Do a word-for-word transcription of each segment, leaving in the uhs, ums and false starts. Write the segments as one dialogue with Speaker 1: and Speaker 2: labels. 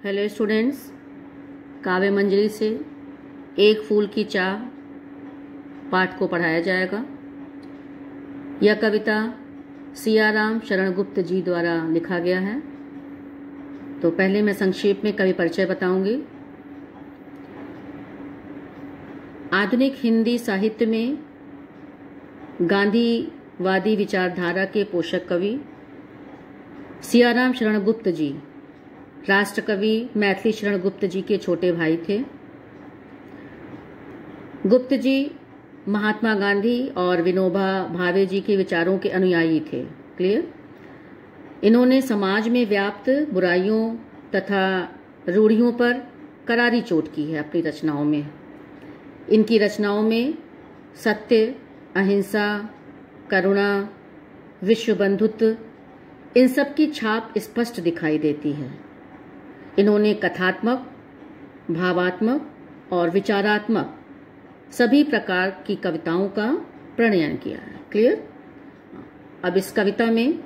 Speaker 1: Hello students, काव्य मंजरी से एक फूल की चाह पाठ को पढ़ाया जाएगा। यह कविता सियाराम शरण गुप्त जी द्वारा लिखा गया है। तो पहले मैं संक्षेप में कवि परिचय बताऊंगी। आधुनिक हिंदी साहित्य में गांधीवादी विचारधारा के पोषक कवि सियाराम शरण गुप्त जी राष्ट्रकवि मैथिली शरण गुप्त जी के छोटे भाई थे। गुप्त जी महात्मा गांधी और विनोबा भावे जी के विचारों के अनुयायी थे। क्लियर। इन्होंने समाज में व्याप्त बुराइयों तथा रूढ़ियों पर करारी चोट की है अपनी रचनाओं में। इनकी रचनाओं में सत्य, अहिंसा, करुणा, विश्व बंधुत्व, इन सब की छाप स्पष्ट दिखाई देती है। इन्होंने कथात्मक, भावात्मक और विचारात्मक सभी प्रकार की कविताओं का प्रणयन किया है। क्लियर। अब इस कविता में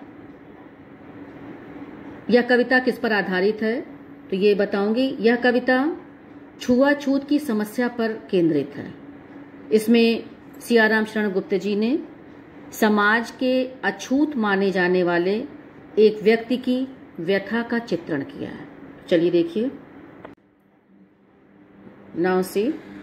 Speaker 1: यह कविता किस पर आधारित है तो ये बताऊंगी। यह कविता छुआछूत की समस्या पर केंद्रित है। इसमें सियाराम शरण गुप्त जी ने समाज के अछूत माने जाने वाले एक व्यक्ति की व्यथा का चित्रण किया है। चलिए देखिए। नाउ सी,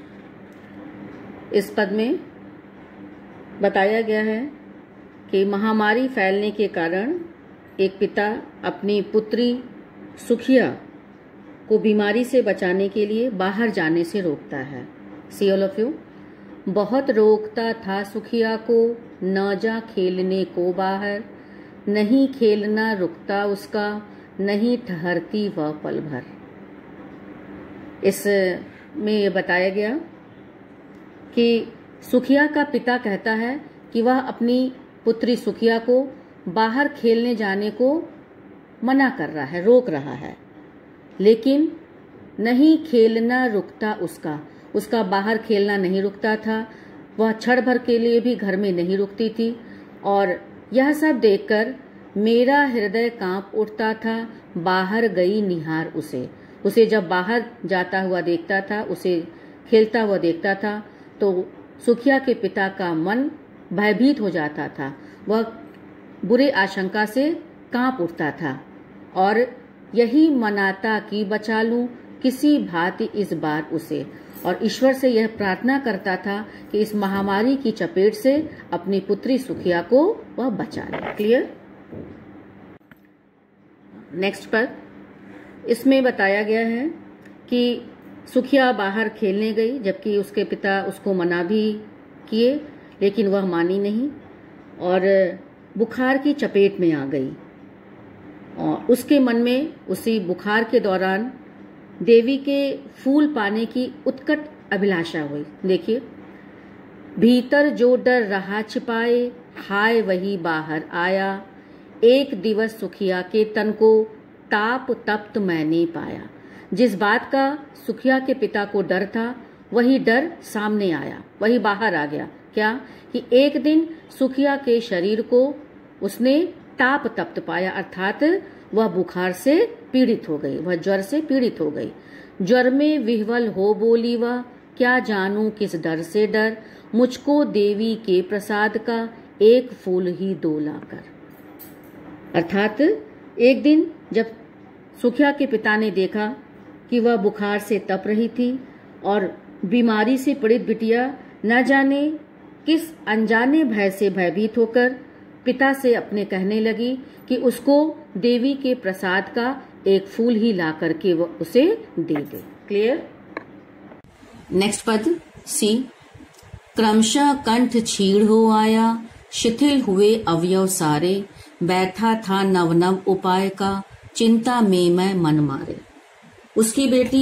Speaker 1: इस पद में बताया गया है कि महामारी फैलने के कारण एक पिता अपनी पुत्री सुखिया को बीमारी से बचाने के लिए बाहर जाने से रोकता है। See all of you. बहुत रोकता था सुखिया को, न जा खेलने को बाहर, नहीं खेलना रुकता उसका, नहीं ठहरती वह पल भर। इस में ये बताया गया कि सुखिया का पिता कहता है कि वह अपनी पुत्री सुखिया को बाहर खेलने जाने को मना कर रहा है, रोक रहा है, लेकिन नहीं खेलना रुकता उसका उसका बाहर खेलना नहीं रुकता था। वह क्षण भर के लिए भी घर में नहीं रुकती थी। और यह सब देखकर मेरा हृदय कांप उठता था, बाहर गई निहार उसे। उसे जब बाहर जाता हुआ देखता था, उसे खेलता हुआ देखता था, तो सुखिया के पिता का मन भयभीत हो जाता था। वह बुरे आशंका से कांप उठता था और यही मनाता कि बचा लूं किसी भांति इस बार उसे। और ईश्वर से यह प्रार्थना करता था कि इस महामारी की चपेट से अपनी पुत्री सुखिया को वह बचा ले। क्लियर। नेक्स्ट पर इसमें बताया गया है कि सुखिया बाहर खेलने गई, जबकि उसके पिता उसको मना भी किए, लेकिन वह मानी नहीं और बुखार की चपेट में आ गई। और उसके मन में उसी बुखार के दौरान देवी के फूल पाने की उत्कट अभिलाषा हुई। देखिए। भीतर जो डर रहा छिपाए, हाय वही बाहर आया, एक दिवस सुखिया के तन को ताप तप्त मैंने पाया। जिस बात का सुखिया के पिता को डर था, वही डर सामने आया, वही बाहर आ गया। क्या कि एक दिन सुखिया के शरीर को उसने ताप तप्त पाया, अर्थात वह बुखार से पीड़ित हो गई, वह ज्वर से पीड़ित हो गई। ज्वर में विह्वल हो बोली वह, क्या जानूं किस डर से डर, मुझको देवी के प्रसाद का एक फूल ही दो लाकर। अर्थात एक दिन जब सुखिया के पिता ने देखा कि वह बुखार से तप रही थी और बीमारी से पीड़ित बिटिया न जाने किस अनजाने भय से भयभीत होकर पिता से अपने कहने लगी कि उसको देवी के प्रसाद का एक फूल ही ला करके वो उसे दे दे। क्लियर। नेक्स्ट पद सी। क्रमशः कंठ छीड़ हो आया, शिथिल हुए अवयव सारे, बैठा था नव नव उपाय का, चिंता में मैं मन मारे। उसकी बेटी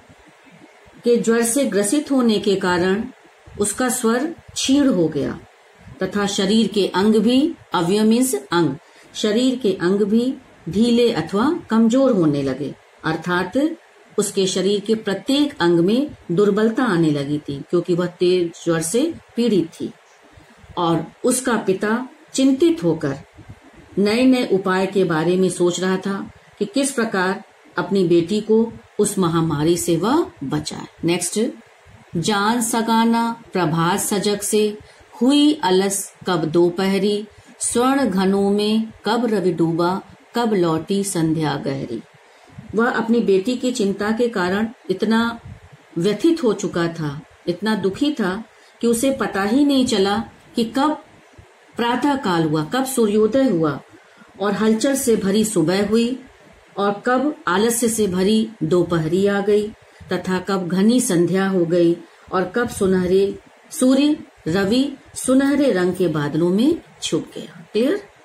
Speaker 1: के ज्वर से ग्रसित होने के कारण उसका स्वर छीड़ हो गया तथा शरीर के अंग भी, अवयव मीन्स अंग, शरीर के अंग भी ढीले अथवा कमजोर होने लगे। अर्थात उसके शरीर के प्रत्येक अंग में दुर्बलता आने लगी थी, क्योंकि वह तेज ज्वर से पीड़ित थी। और उसका पिता चिंतित होकर नए नए उपाय के बारे में सोच रहा था कि किस प्रकार अपनी बेटी को उस महामारी से वह बचाए। नेक्स्ट, जान सगाना प्रभात सजग से, हुई अलस कब दोपहरी, स्वर्ण घनों में कब रवि डूबा, कब लौटी संध्या गहरी। वह अपनी बेटी की चिंता के कारण इतना व्यथित हो चुका था, इतना दुखी था कि उसे पता ही नहीं चला कि कब प्रातः काल हुआ, कब सूर्योदय हुआ और हलचल से भरी सुबह हुई और कब आलस्य से भरी दोपहरी आ गई तथा कब घनी संध्या हो गई और कब सुनहरे सूर्य रवि सुनहरे रंग के बादलों में छुप गया। क्लियर?